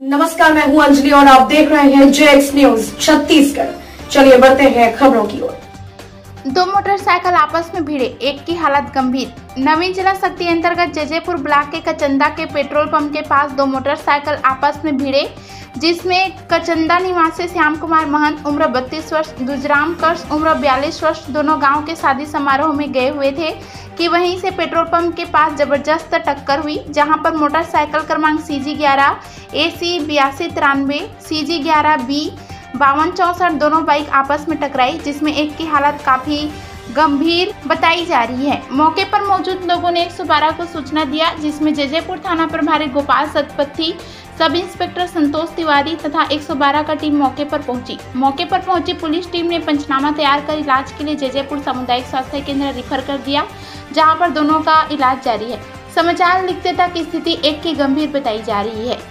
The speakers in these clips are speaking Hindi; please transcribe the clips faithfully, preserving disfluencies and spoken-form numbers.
नमस्कार, मैं हूं अंजलि और आप देख रहे हैं जे एक्स न्यूज छत्तीसगढ़। चलिए बढ़ते हैं खबरों की ओर। दो मोटरसाइकिल आपस में भिड़े, एक की हालत गंभीर। नवीन जिला शक्ति अंतर्गत जजेपुर ब्लॉक के कचंदा के पेट्रोल पंप के पास दो मोटरसाइकिल आपस में भिड़े, जिसमें कचंदा निवासी श्याम कुमार महंत उम्र बत्तीस वर्ष, दुजराम कर्ष उम्र बयालीस वर्ष दोनों गांव के शादी समारोह में गए हुए थे कि वहीं से पेट्रोल पंप के पास जबरदस्त टक्कर हुई, जहां पर मोटरसाइकिल क्रमांक सी जी ग्यारह ए सी बयासी तिरानवे सी जी ग्यारह बी बावन चौसठ दोनों बाइक आपस में टकराई, जिसमें एक की हालत काफी गंभीर बताई जा रही है। मौके पर मौजूद लोगों ने एक सौ बारह को सूचना दिया, जिसमें जजेपुर थाना प्रभारी गोपाल सतपथी, सब इंस्पेक्टर संतोष तिवारी तथा एक सौ बारह का टीम मौके पर पहुंची। मौके पर पहुंची पुलिस टीम ने पंचनामा तैयार कर इलाज के लिए जजेपुर सामुदायिक स्वास्थ्य केंद्र रेफर कर दिया, जहां पर दोनों का इलाज जारी है। समाचार लिखते तक स्थिति एक की गंभीर बताई जा रही है।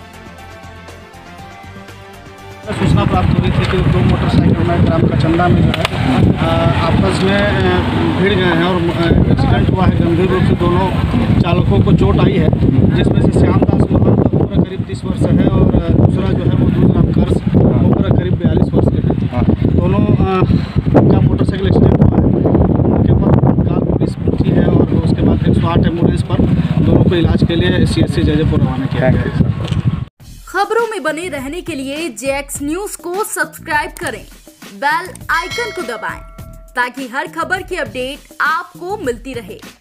सूचना प्राप्त हो रही थी कि दो मोटरसाइकिल में ग्राम कचंदा में जो है आपस में भिड़ गए हैं और एक्सीडेंट हुआ है। गंभीर रूप से दोनों चालकों को चोट आई है, जिसमें से श्यामदास महंत उम्र करीब तीस वर्ष है और दूसरा जो है वो दुजराम कर्ष उम्र करीब बयालीस वर्ष के हैं। दोनों का मोटरसाइकिल एक्सीडेंट हुआ है। मौके पर तत्काल पुलिस पहुंची है और उसके बाद एक सौ आठ एम्बुलेंस पर दोनों को इलाज के लिए सी एस सी जजेपुर रवाना किया गया है। खबरों में बने रहने के लिए जे एक्स न्यूज को सब्सक्राइब करें, बेल आइकन को दबाएं ताकि हर खबर की अपडेट आपको मिलती रहे।